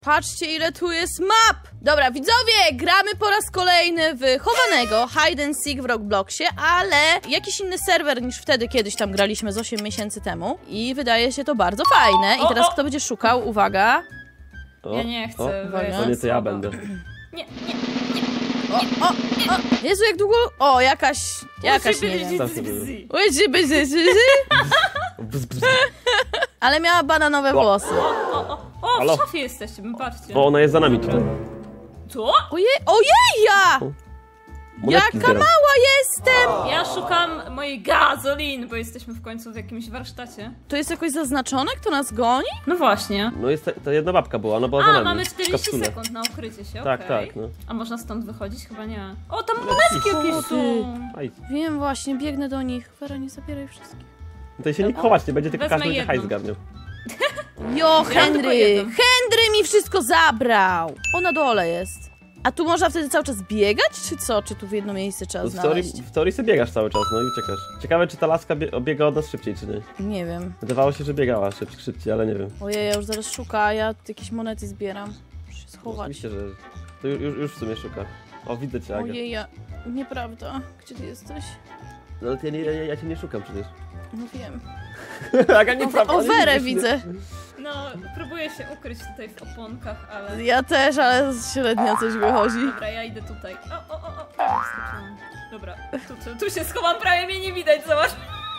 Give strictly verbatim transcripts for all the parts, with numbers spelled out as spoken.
Patrzcie, ile tu jest map! Dobra, widzowie, gramy po raz kolejny w chowanego Hide and Seek w Robloxie, ale jakiś inny serwer niż wtedy, kiedyś tam graliśmy z osiem miesięcy temu. I wydaje się to bardzo fajne. I teraz kto będzie szukał? Uwaga. O, ja nie chcę. O, o nie, to ja będę. Nie, nie, nie. O, o, o. Jezu, jak długo... O, jakaś... Jakaś, nie wiem. Ale miała bananowe włosy. O, o, o, Halo? w szafie jesteście, patrzcie. Bo ona jest za nami tutaj. Co? Ojej, ojej ja! Monetki Jaka zbieram. mała jestem! Ja szukam mojej gazolin, bo jesteśmy w końcu w jakimś warsztacie. To jest jakoś zaznaczone, kto nas goni? No właśnie. No jest ta, ta jedna babka była, ona była za A, nami. mamy w czterdzieści kapsule. sekund na ukrycie się, Tak, okej. tak, no. A można stąd wychodzić? Chyba nie. O, tam monetki jakieś są! Aj. Wiem właśnie, biegnę do nich. Wera, nie zabieraj wszystkich. Tutaj się nikt chować nie będzie, tylko Wezmę każdy będzie jedną. hajs zgarniał. Jo, tylko Henry! jedną. Henry mi wszystko zabrał! O, na dole jest. A tu można wtedy cały czas biegać, czy co? Czy tu w jedno miejsce trzeba No, w, teorii, znaleźć? w teorii sobie biegasz cały czas, no i czekasz. Ciekawe, czy ta laska bie biega od nas szybciej, czy nie. Nie wiem. Wydawało się, że biegała szyb szybciej, ale nie wiem. Ojej, ja już zaraz szuka, a ja jakieś monety zbieram. Muszę się schować. Oczywiście, że... To już, już w sumie szuka. O, widzę cię, Aga. Ojej, ja... Nieprawda. Gdzie ty jesteś? No ale ja, nie, ja, ja cię nie szukam przecież. No wiem. Aga, nieprawda. O, ale Werę nie- widzę. No, próbuję się ukryć tutaj w oponkach, ale... Ja też, ale średnio coś wychodzi. Dobra, ja idę tutaj. O, o, o, o, prawie wskoczyłam. Dobra, tu, tu, tu się schowam, prawie mnie nie widać, zobacz.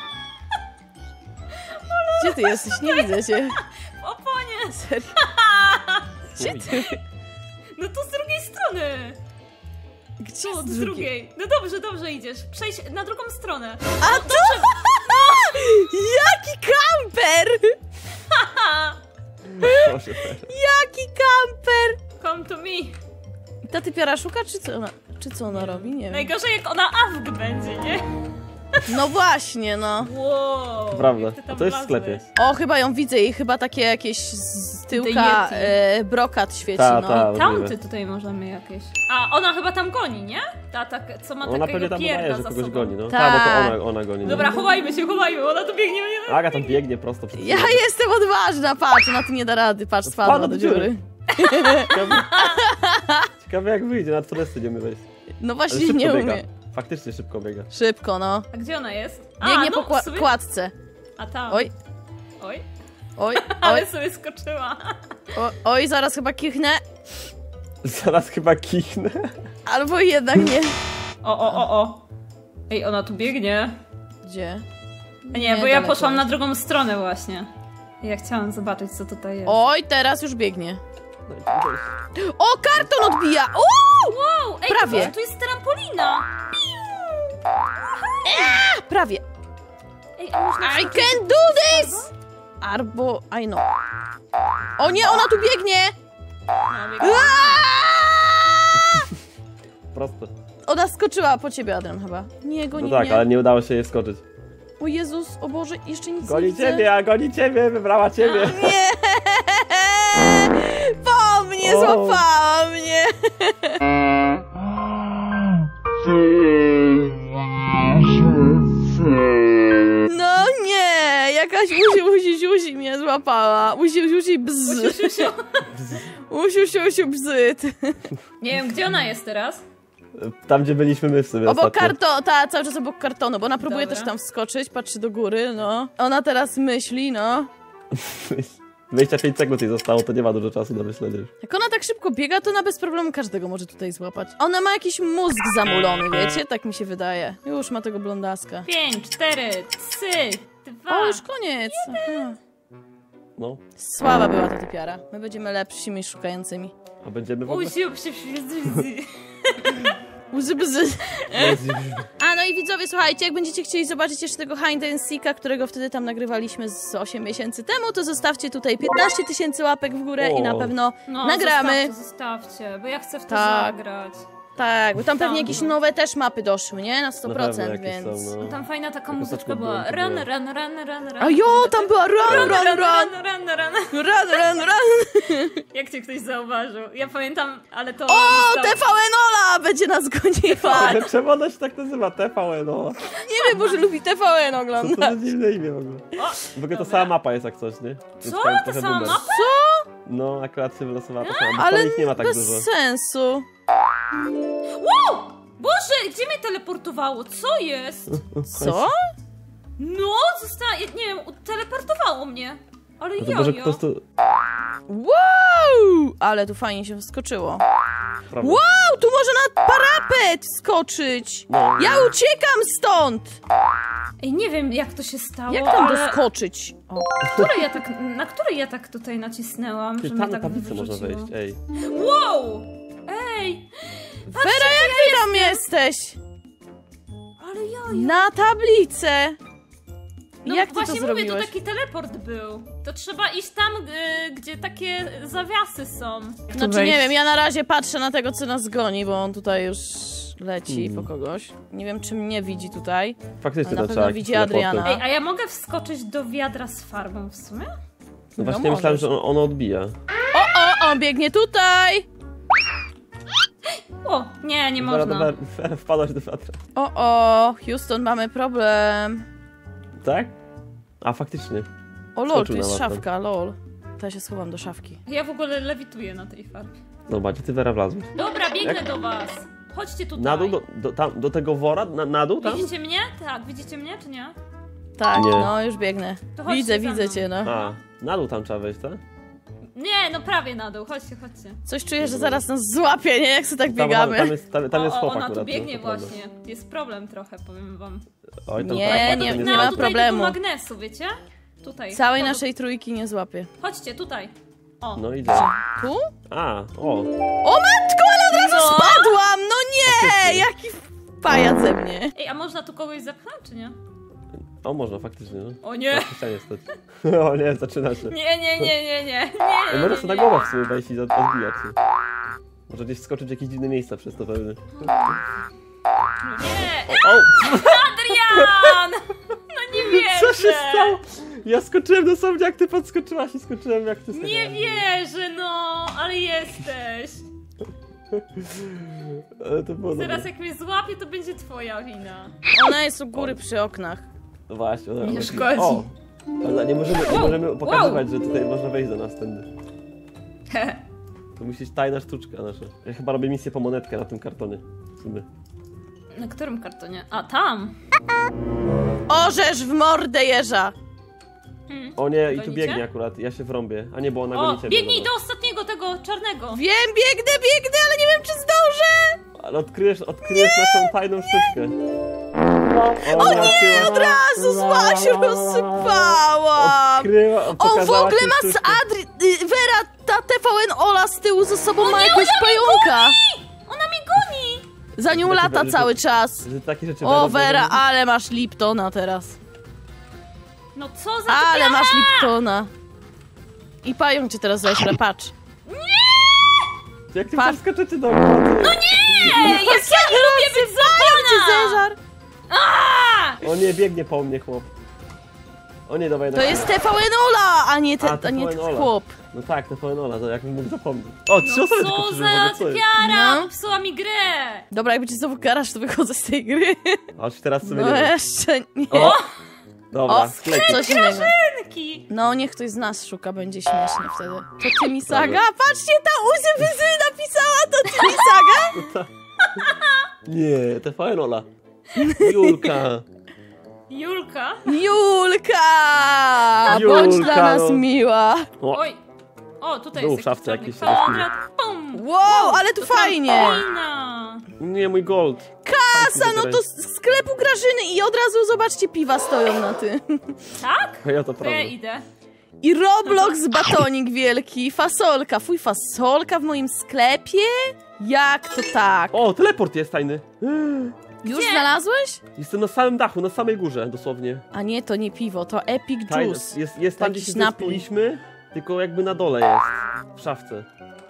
Gdzie ty jesteś? Nie widzę cię. W oponie! Serio? Gdzie ty? No to z drugiej strony! Gdzie Tu, z z drugiej. No dobrze, dobrze idziesz. Przejdź na drugą stronę. A tu? Jaki kamper! Proszę, Vera. Jaki kamper! Come to me. Ta typiara szuka, czy co ona, czy co ona robi? Nie wiem. Najgorzej jak ona awk będzie, nie? No właśnie, no. Wow. To prawda. jak ty tam A to jest w sklepie. wlazłeś. O, chyba ją widzę i chyba takie jakieś z tyłka Yeti. e, brokat świeci, Ta, no. ta. Tamty Możliwe. tutaj możemy jakieś. A ona chyba tam goni, nie? Ta, ta co ma Ona pewnie takiego tam pierda udaje, że za kogoś sobą. goni, no. Tak. Tak, bo to ona, ona goni. No. Dobra, chowajmy się, chowajmy, ona tu biegnie. Nie? Aga tam biegnie prosto przed Ja jestem odważna, patrz, ona tu nie da rady, patrz, spadła Wpadła do do dziury. dziury. Ciekawe, ciekawe jak wyjdzie, na turesty nie umie wejść. No Ale właśnie szybko nie biega. umie. Faktycznie szybko biega. Szybko, no. A gdzie ona jest? A, Biegnie no, po kła w sumie- kładce. A tam. Oj, Oj. oj, Ale oj, sobie skoczyła. o, oj, zaraz chyba kichnę. Zaraz chyba kichnę. Albo jednak nie. O, o, o, o. Ej, ona tu biegnie. Gdzie? A nie, bo ja daleko poszłam jest. na drugą stronę właśnie. Ja chciałam zobaczyć, co tutaj jest. Oj, teraz już biegnie. No i tam wejść. O, karton odbija! Uuu! Wow, ej, Prawie. Tu, tu jest trampolina. A, prawie. Ej, a można I can do this! Albo, I know. O nie, ona tu biegnie! No, biegnie. Aaaa! Prosto. Ona skoczyła po ciebie, Adrian, chyba. Nie, goni No tak, mnie. ale nie udało się jej skoczyć. O Jezus, o Boże, jeszcze nic nie Goni widzę. ciebie, a goni ciebie, wybrała ciebie. Nie! Po mnie, O. złapała mnie! No nie! Jakaś usi, usi, siusi mnie złapała. Usi, usi, bzz. Siu, Usi, siusiu, bzyt. Nie wiem, gdzie ona jest teraz? Tam, gdzie byliśmy my w sumie Obok ostatnio. karto, ta cały czas obok kartonu, bo ona próbuje Dobra. też tam wskoczyć, patrzy do góry, no. Ona teraz myśli, no. dwadzieścia pięć sekund jej zostało, to nie ma dużo czasu na myślenie już. Jak ona tak szybko biega, to ona bez problemu każdego może tutaj złapać. Ona ma jakiś mózg zamulony, wiecie? Tak mi się wydaje. Już ma tego blondaska. Pięć, cztery, trzy, dwa. O, już koniec. Aha. No, Słaba była ta typiara. My będziemy lepszymi szukającymi. a będziemy w ogóle... Usił się Łzy, bzy. A no i widzowie, słuchajcie, jak będziecie chcieli zobaczyć jeszcze tego Hide and Seeka, którego wtedy tam nagrywaliśmy z osiem miesięcy temu, to zostawcie tutaj piętnaście tysięcy łapek w górę O. i na pewno No, nagramy. Zostawcie, zostawcie, bo ja chcę w to Tak. zagrać. Tak, bo tam pewnie Tak. jakieś nowe też mapy doszły, nie? Na sto Na pewno procent, jakieś więc... są, no. Tam fajna taka Jako muzyczka taką była. byłem, Run, to run, run, run, run. A jo, tam była run, run, run! run, run, run. Run, run, run! Jak cię ktoś zauważył? Ja pamiętam, ale to... O, zostało- T V N Ola będzie nas goniła! Ale czemu ona się tak nazywa? T V N, no. Nie wiem, może lubi T V N Co to oglądać. za dziwne imię w ogóle. O, W ogóle to dobra. sama mapa jest jak coś, nie? Więc Co? tam Ta trochę sama boomer. mapa? Co? No, akurat się wylosowała ta sama, bo Ale ale ich nie ma tak bez dużo. sensu. Wow! Boże, gdzie mnie teleportowało? Co jest? Co? No, została, nie wiem, teleportowało mnie. Ale No to ja, może ja. po prostu... Wow! Ale tu fajnie się wskoczyło. Prawda. Wow, tu można na parapet wskoczyć. No. Ja uciekam stąd. Ej, nie wiem, jak to się stało, Jak tam ale... doskoczyć? O. Której ja tak, na której ja tak tutaj nacisnęłam, Ty, że tam mnie na tak tablicę można wyrzuciło? wejść, ej. Wow! Ej! Vera, jak ty tam jesteś? Ale ja, ja... Na tablicę. No Jak ty to właśnie mówię, to zrobiłeś? taki teleport był. To trzeba iść tam, y, gdzie takie zawiasy są. Znaczy wejść? nie wiem, ja na razie patrzę na tego, co nas goni, bo on tutaj już leci Hmm. po kogoś. Nie wiem, czy mnie widzi tutaj. Faktycznie Na to pewno trzeba widzi jakieś teleporty. Adriana. Ej, a ja mogę wskoczyć do wiadra z farbą w sumie? No właśnie No myślałem, możesz. że on, ono odbija. O, o, on biegnie tutaj! O, nie, nie Dobra, można. dobra, wpadłaś do wiatra. O, o, Houston, mamy problem. Tak? A, faktycznie. O, lol, Skoczył tu jest na łatwo. szafka, lol. To ja się schowam do szafki. Ja w ogóle lewituję na tej farbie. Dobra, gdzie ty, Vera, wlazłeś? Dobra, biegnę Jak? do was. Chodźcie tutaj. Na dół, do, do, tam, do tego wora? Na, na dół tam? Widzicie mnie? Tak, widzicie mnie, czy nie? Tak, Nie. no, już biegnę. To chodźcie Widzę, za widzę mną. cię, no. A, na dół tam trzeba wejść, tak? Nie, no prawie na dół. Chodźcie, chodźcie. Coś czuję, że zaraz nas złapie, nie? Jak sobie tak Tam, tam biegamy. jest, tam, tam o, jest o, chłopak ona tu akurat, biegnie to prawda. właśnie. Jest problem trochę, powiem wam. Oj, tam Nie, tak, nie, tam nie jest No, ma tutaj problemu. tego magnesu, wiecie? Tutaj. Całej To- naszej trójki nie złapie. Chodźcie, tutaj. O. No idzie. Tu? A, o. O matko, ale od razu No. spadłam! No nie! Jaki pajac ze mnie. Ej, a można tu kogoś zepchnąć, czy nie? O, można faktycznie, no. O nie! Na ścianie stać. O nie, zaczyna się. Nie, nie, nie, nie, nie. Ej, Nie, Można nie, sobie na nie. głowę w sumie wejść i za- odbijać się. Może gdzieś skoczyć w jakieś dziwne miejsca przez to pewnie. Nie! O, o! Adrian! No nie wierzę! Co się stało? Ja skoczyłem dosłownie jak ty podskoczyłaś i skoczyłem jak ty Nie skoczyłaś. wierzę, no! Ale jesteś! Ale to było Teraz dobre. jak mnie złapie, to będzie twoja wina. Ona jest u góry przy oknach. No właśnie, ona Nie ona- szkodzi. O! Ale nie możemy, nie Wow, możemy wow. pokazywać, że tutaj można wejść do nas tędy. To musisz tajna sztuczka nasza. Ja chyba robię misję po monetkę na tym kartonie. W sumie. Na którym kartonie? A, tam! Orzesz w mordę jeża! Hmm. O nie, i tu Gonicie? biegnie akurat, ja się wrąbię. A nie, bo ona O, goni ciebie. biegnij do dobra. ostatniego tego czarnego! Wiem, biegnę, biegnę, ale nie wiem, czy zdążę! Ale odkryjesz, odkryjesz naszą tajną sztuczkę. O, o nie, Od razu zła się rozsypałam! Odkryła, On w pokazała ogóle ci ma z sztuczkę. Adri... y, Vera, ta T V N Ola z tyłu ze sobą ma jakiegoś pająka! Ona mnie goni! Za nią Takie lata rzeczy- cały czas. Że takie rzeczy O, będą- Vera, będą- ale masz Liptona teraz. No co za Ale typiara! masz Liptona. I pająk cię teraz ześle, patrz. Jak ty Pa- podskoczycie do mnie? No Ej, jak ja nie lubię być Cię złapana! zeżar. A! O nie, biegnie po mnie chłop. O nie, dawaj na To jest T V N Ola, a nie, te, A, a nie T V N Ola. chłop. No tak, to Ola, to jak mógł zapomnieć. O, trzy No osoby tylko co przeżyły, za co jest? typiara! No. Popsuła mi grę! Dobra, jakby cię znowu karasz, to wychodzę z tej gry. Aż teraz sobie No nie wiem. jeszcze nie. O! Dobra, O, sklepik. coś innego. Taki. No, niech ktoś z nas szuka, będzie śmiesznie wtedy. To ty mi saga? Patrzcie, ta Uzy Wyzy napisała, to ty mi saga? Nie, T V N Ola. Julka. Julka? Julka! Bądź Julka, dla nas no. miła. O, Oj! O, tutaj Był jest w szafce czarny jakiś kwadrat. Pum! Wow, ale tu To fajnie. Fajna! nie, mój gold. Kasa, no to z sklepu Grażyny i od razu zobaczcie, piwa stoją na tym. Tak? Ja to To ja prawda. idę. I Roblox batonik wielki, fasolka. Fuj, fasolka w moim sklepie? Jak to tak? O, teleport jest tajny. Już Gdzie? znalazłeś? Jestem na samym dachu, na samej górze dosłownie. A nie, to nie piwo, to Epic Tajny. Juice. Jest, jest tam, gdzie Jakiś się napój. zespiliśmy, tylko jakby na dole jest. W szafce.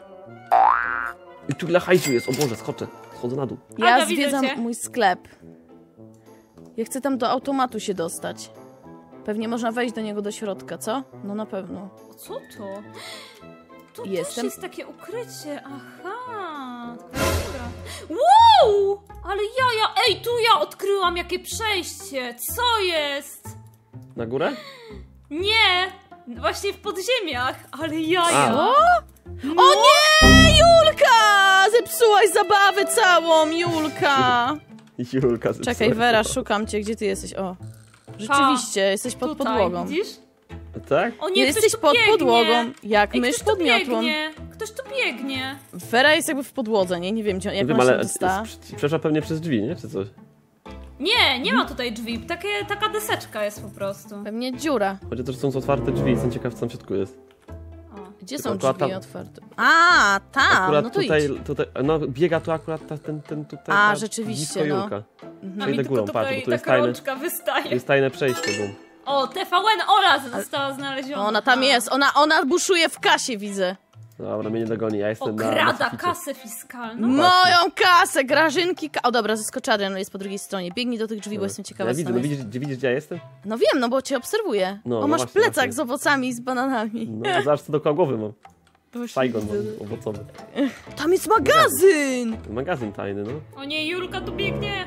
I tu ile hajsu jest, o Boże, skoczę. Schodzę na dół. Ja Aga, widzę zwiedzam cię. mój sklep. Ja chcę tam do automatu się dostać. Pewnie można wejść do niego do środka, co? No na pewno. O, co to? Tu Jestem- też jest takie ukrycie. Aha. Dobra. Wow! Ale ja, ja, ej, tu ja odkryłam jakie przejście. Co jest? Na górę? Nie! Właśnie w podziemiach, ale jaja. O? O nie, Julka! Zepsułaś zabawę całą, Julka! Julka, Czekaj, Vera, szukam cię, gdzie ty jesteś? O, rzeczywiście, jesteś pod Tutaj, podłogą. widzisz? Tak? O nie, Jesteś ktoś tu pod biegnie. podłogą, jak Ej, mysz ktoś tu pod miotłą. biegnie. Ktoś tu biegnie. Vera jest jakby w podłodze, nie? Nie wiem, gdzie- jak Wiem, ona się ale dostała. przeszła pewnie przez drzwi, nie? Czy coś? Nie, nie ma tutaj drzwi. Takie, taka deseczka jest po prostu. Pewnie dziura. Chodzi o to, że są otwarte drzwi, jestem ciekaw, co tam w środku jest. O. Gdzie Tylko są akurat drzwi tam- otwarte? A, tam, Akurat no to tutaj, idź. tutaj, no biega tu akurat ta, ten, ten tutaj. A, ta rzeczywiście, blisko no. Julka. A Przejdę mi górą, tylko patrz, bo tutaj tu jest ta tajne, rączka wystaje. jest tajne przejście, bum. O, T V N Ola została znaleziona. Ona tam jest, ona, ona buszuje w kasie, widzę. Dobra, mnie nie dogoni, ja jestem na, na Okrada suficie. kasę fiskalną. Moją kasę, Grażynki ka O dobra, zeskoczy Adrian, jest po drugiej stronie. Biegnij do tych drzwi, bo jestem ciekawa, Ja co widzę, tam no jest. widzisz, gdzie, widzisz, gdzie ja jestem? No wiem, no bo cię obserwuję. No, o, no masz właśnie, plecak właśnie. z owocami, z bananami. No, zobacz, co dookoła głowy mam. Saigon mam owocowy. Tam jest magazyn! Magazyn tajny, no. O nie, Julka tu biegnie.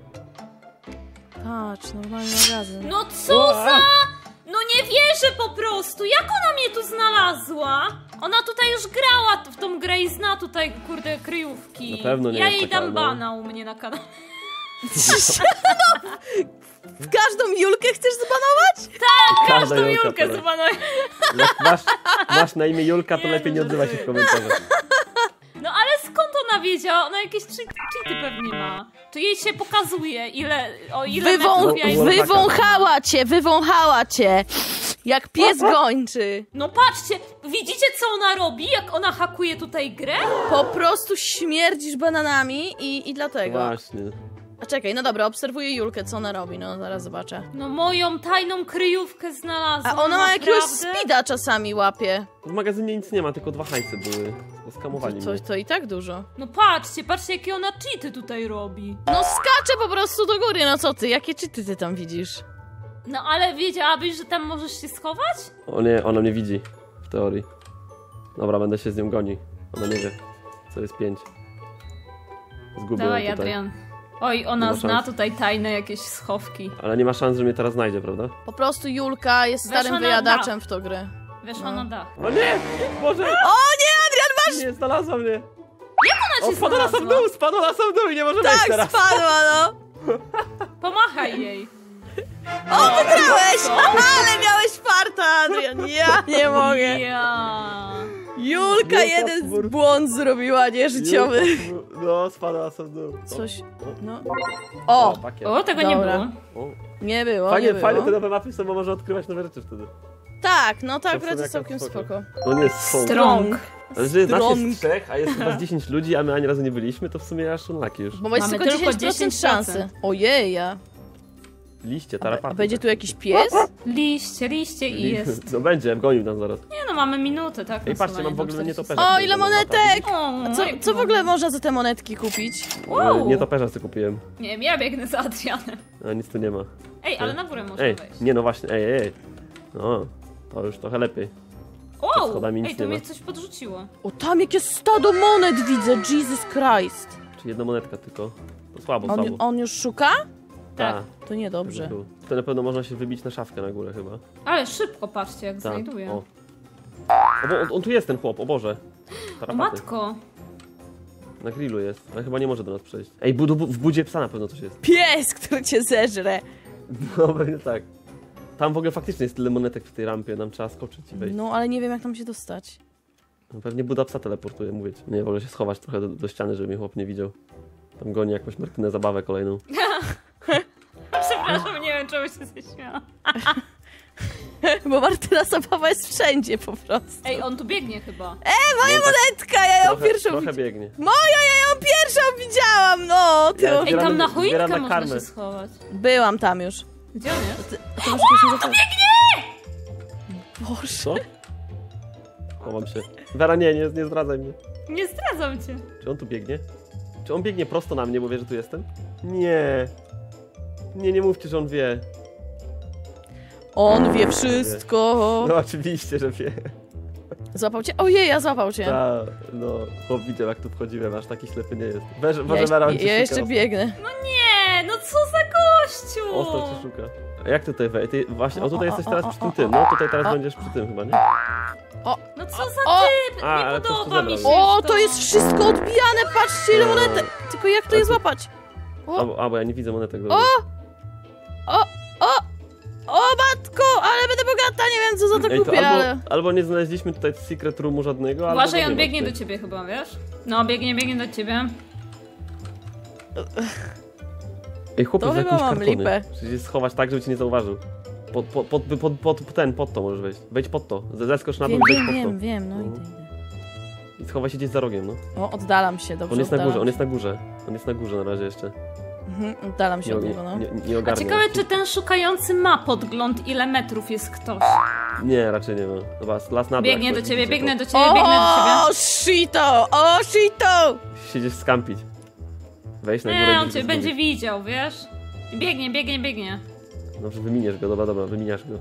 Patrz, normalny magazyn. No co za... No nie wierzę po prostu. Jak ona mnie tu znalazła? Ona tutaj już grała w tą grę i zna tutaj, kurde, kryjówki. Na pewno nie Ja jest jej taka, dam no. bana u mnie na kanale. W każdą Julkę chcesz zbanować? Każda Tą Julka Julkę teraz. zbanuję. Jak masz, masz na imię Julka, to Nie, lepiej no nie odzywaj się w komentarzach. No ale skąd ona wiedziała? Ona jakieś cheat- cheaty pewnie ma. Czy jej się pokazuje, ile, o ile Wywą metrów ja jestem? wywąchała cię, wywąchała cię! Jak pies gończy. No patrzcie, widzicie co ona robi, jak ona hakuje tutaj grę? Po prostu śmierdzisz bananami i, i dlatego. Właśnie. A czekaj, no dobra, obserwuję Julkę, co ona robi, no zaraz zobaczę. No moją tajną kryjówkę znalazła. A ona ma jakiegoś naprawdę? speeda czasami łapie. W magazynie nic nie ma, tylko dwa hajce były. Oskamowali To, mnie. to i tak dużo. No patrzcie, patrzcie jakie ona cheaty tutaj robi. No skacze po prostu do góry, no co ty, jakie czyty ty tam widzisz? No ale wiedziałabyś, że tam możesz się schować? O nie, ona mnie widzi. W teorii. Dobra, będę się z nią gonił. Ona nie wie, co jest pięć. Zgubię ją Dawaj, tutaj. Adrian. Oj, ona Nie ma zna szans. tutaj tajne jakieś schowki. Ale nie ma szans, że mnie teraz znajdzie, prawda? Po prostu Julka jest Weszła starym na wyjadaczem w tą grę. Weszła No. na dach. O nie! Boże! O nie, Adrian, masz! Nie, znalazła mnie! Ona O, cię spadła na sam znalazła. dół, spadła na sam dół i nie może wejść Tak, teraz! spadła, no! Pomachaj jej. O, wygrałeś! Ale miałeś farta, Adrian, ja nie mogę. Ja. Julka Julka jeden Fur- błąd zrobiła, nie, życiowy. No, spadła na sam dół. O, Coś, o, no. O, O, pakiet. O, tego nie Dobra. było. O. nie było, Fajnie, nie było. fajnie te nowe mapy są, bo można odkrywać nowe rzeczy wtedy. Tak, no To tak, w akurat sumie jest całkiem akurat spoko. spoko. No nie, są. Strong. Ale że nas Strong. jest trzech, a jest chyba dziesięć ludzi, a my ani razu nie byliśmy, to w sumie aż unlucky już. Bo masz Mamy tylko tylko dziesięć procent dziesięć procent. szansy. Ojeja. Liście, A, tarapaty. a będzie tu jakiś pies? Liście, liście i jest. No będzie, gonił nam zaraz. Nie no, mamy minutę, tak? Ej, na patrzcie, sumie, mam w do ogóle nie czterdziestu. toperza. O, ile monetek! O, A co, jak co w mamy. ogóle można za te monetki kupić? Wow. Nie toperza co kupiłem. Nie wiem, ja biegnę za Adrianem. A nic tu nie ma. Ej, ale na górę można Ej, wejść. nie no właśnie, ej, ej, ej. No, to już trochę lepiej. Wow! schodami nic Ej, to nie mnie ma. coś podrzuciło. O, tam jakie stado monet widzę, Jesus Christ. Czy jedna monetka tylko? To słabo, On, słabo. on już szuka? Tak. Ta, To niedobrze. tu. To na pewno można się wybić na szafkę na górę chyba. Ale szybko, patrzcie, jak Ta. znajduję. O. O, bo on, on tu jest ten chłop, o Boże. O Tarapaty. matko. Na grillu jest, ale chyba nie może do nas przejść. Ej, bu, bu, w budzie psa na pewno coś jest. Pies, który cię zeżre. No pewnie tak. Tam w ogóle faktycznie jest tyle monetek w tej rampie, nam trzeba skoczyć i wejść. No, ale nie wiem, jak tam się dostać. No, pewnie Buda psa teleportuje, mówię ci. Nie, wolę się schować trochę do, do ściany, żeby mnie chłop nie widział. Tam goni jakąś Martynę zabawę kolejną. Przepraszam, nie wiem, czemu się zaśmiałam. Bo Martyna zabawa jest wszędzie po prostu. Ej, on tu biegnie chyba. E, moja No tak, monetka, ja ją trochę, pierwszą trochę widziałam. biegnie. Moja, ja ją pierwszą widziałam, no! Ty... Ja Ej, zbieram- tam na zbieram choinkę na można karmę. się schować. Byłam tam już. Gdzie on jest? Ty, ty masz jakieś to biegnie! Boże. Co? Chowam się. Wera, nie, nie, nie zdradzaj mnie. Nie zdradzam cię. Czy on tu biegnie? Czy on biegnie prosto na mnie, bo wie, że tu jestem? Nie. Nie, nie mówcie, że on wie. On wie wszystko. No oczywiście, że wie. Złapał cię? Ojej, ja złapał cię. Ta, no, chłop widział jak tu wchodziłem, aż taki ślepy nie jest. Weź, Ja, może jeszcze- Wera, on cię ja szuka jeszcze ostro. biegnę. Nie, no co za gościu! Ostro cię szuka. Jak tutaj wejść? Ty właśnie, o tutaj O, o, jesteś o, teraz o, przy tym o, tym, o, no tutaj teraz o. będziesz przy tym chyba, nie? No co za O! typ! A, Nie ale ktoś tu podoba mi się zebrał. O, to jest wszystko odbijane, patrzcie ile monetek. Tylko jak to je złapać? O, Albo, albo ja nie widzę monetek. o, o, o, o matko, ale będę bogata, nie wiem co za to Ej, to kupię, albo, ale... albo nie znaleźliśmy tutaj secret roomu żadnego, albo Uważaj, nie on ma biegnie do tutaj. ciebie chyba, wiesz? No, biegnie, biegnie do ciebie. Ej, chłopie, To za chyba jakimś mam kartony. lipę. Musisz schować tak, żeby cię nie zauważył. Pod, pod, pod, pod, pod, pod ten, pod to możesz wejść. Wejdź pod to. Zeskocz na dół Wiem, i wejdź wiem, pod wiem, to. wiem, no Mhm. idę, idę. I schowaj się gdzieś za rogiem, no. O, oddalam się, dobrze, On jest na oddalam górze, on się. jest na górze. On jest na górze na razie jeszcze. Mhm, oddalam się Nie, od nie, niego, no. nie, nie A ogarnia. ciekawe, czy ten szukający ma podgląd, ile metrów jest ktoś. Nie, raczej nie ma. Dobra, las na dół. Biegnie jak do coś ciebie, widzicie, biegnę to do ciebie, biegnę do ciebie. O, shito, o, shito! Siedzisz skampić. Wejdź na górę. Nie, i on gdzieś cię go będzie zgubisz. widział, wiesz? Biegnie, biegnie, biegnie. Dobrze, wyminiesz go, dobra, dobra, wymieniasz go.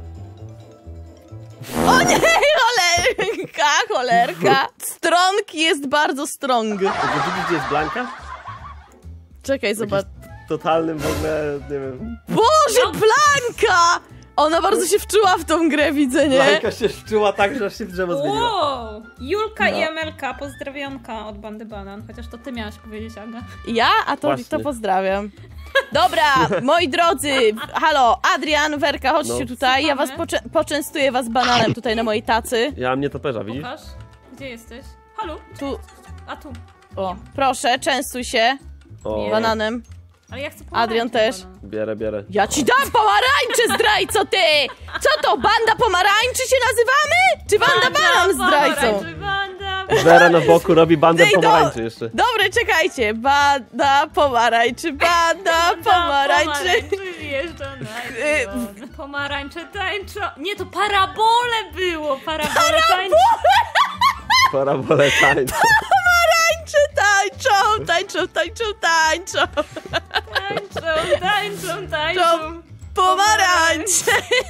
O nie, cholerka, cholerka. Strong jest bardzo strong. To widzisz, gdzie jest Blanka? Czekaj, zobacz. W totalnym w ogóle, nie wiem... Boże, No. Blanka! Ona bardzo się wczuła w tą grę, widzę, nie? Blanka się wczuła tak, że aż się w drzewo zmieniła. Wow! Julka No. i Emelka, pozdrowionka od Bandy Banan. Chociaż to ty miałaś powiedzieć, Aga. Ja? A to, Właśnie. to pozdrawiam. Dobra, moi drodzy, halo, Adrian, Werka, chodźcie No. tutaj, ja was Słuchamy. poczę- poczęstuję was bananem tutaj na mojej tacy. Ja mam nietoperza, widzisz? Pokaż. Gdzie jesteś? Halo? Tu, A tu. o, proszę, częstuj się O, bananem. Ale ja chcę Adrian pomarańczy też. banan. bierę, bierę. Ja ci dam pomarańcze, zdrajco, ty! Co to, banda pomarańczy się nazywamy? Czy banda banan zdrajcą? pomarańczy, Banda Vera na boku robi bandę Ej, to- pomarańczy jeszcze. Dobre, czekajcie, banda pomarańczy, banda pomarańczy. Wjeżdża na Y, ekran. Pomarańcze tańczą. Nie, to parabole było. Parabole tańczą. Parabole tańczy. Pomarańcze tańczą, tańczą, tańczą, tańczą. Tańczą, tańczą, tańczą. Pomarańcze.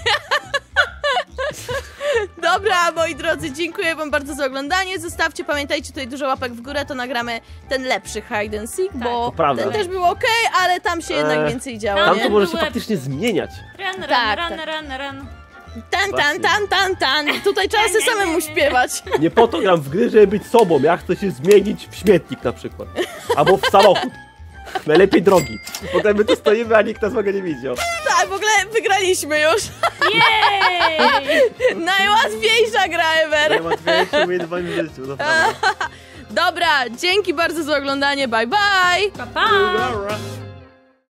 Dobra, moi drodzy, dziękuję wam bardzo za oglądanie. Zostawcie, pamiętajcie, tutaj dużo łapek w górę, to nagramy ten lepszy hide and seek, bo To prawda. ten też był okej, ale tam się jednak Eee, więcej działo, tam Tam nie? to może się Były- faktycznie zmieniać. Ran, ran, Tak, ran, tak. ran, ran. Tan, tan, tan, tan, tan. Tutaj trzeba sobie samemu śpiewać. Nie po to gram w gry, żeby być sobą. Ja chcę się zmienić w śmietnik na przykład. Albo w samochód. Najlepiej drogi. Potem my tu stoimy, a nikt nas w ogóle nie widział. Tak, w ogóle wygraliśmy już. Jej! Najłatwiejsza gra ever. Najłatwiejsze umiejętność w moim życiu, naprawdę. Dobra, dzięki bardzo za oglądanie, bye bye. Pa, pa! Dobra.